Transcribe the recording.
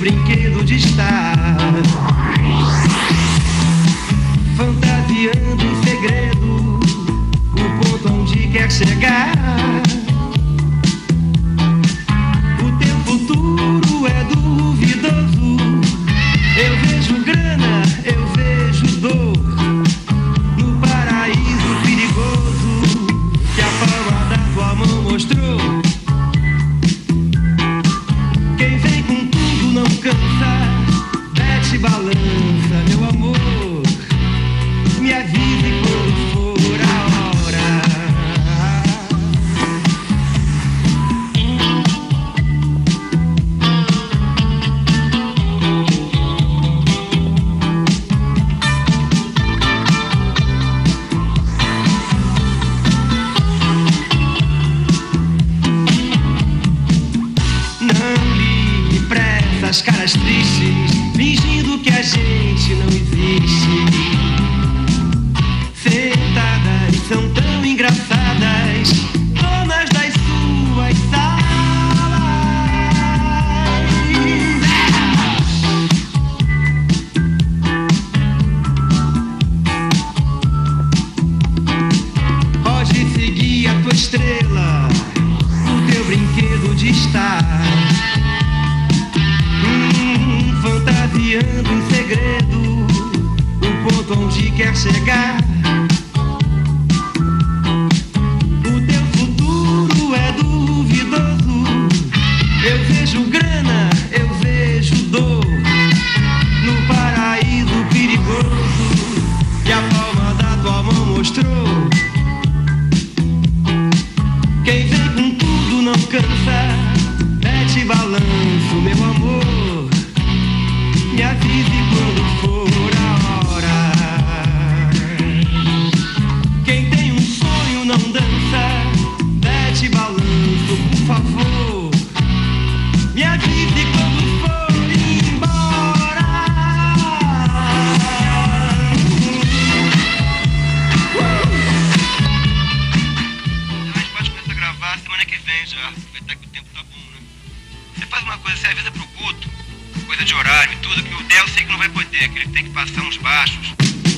brinquedo de estar fantasiando em segredo o ponto onde quer chegar. O teu futuro é duvidoso. Eu vejo grana, eu vejo dor no paraíso perigoso que a palma da tua mão mostrou. Quem vem com tudo não cansa, Bete balança, meu amor. Me avise quando for a hora. Não ligue pra essas caras tristes, fingindo que a gente não existe. Sentadas são tão engraçadas, donas das suas salas. Pode seguir a tua estrela, o teu brinquedo de estar fantasiando em segredo o ponto onde quer chegar. O teu futuro é duvidoso. Eu vejo grana, eu vejo dor no paraíso perigoso que a palma da tua mão mostrou. Quem vem com tudo não cansa, Bete balanço, meu amor. Me avise quando for a hora. Quem tem um sonho não dança, Bete balanço, por favor. Me avise quando for embora. A gente pode começar a gravar semana que vem já. Aproveitar que o tempo tá bom, né? Você faz uma coisa, você avisa pro Guto, coisa de horário e tudo, que o Del eu sei que não vai poder, que ele tem que passar uns baixos.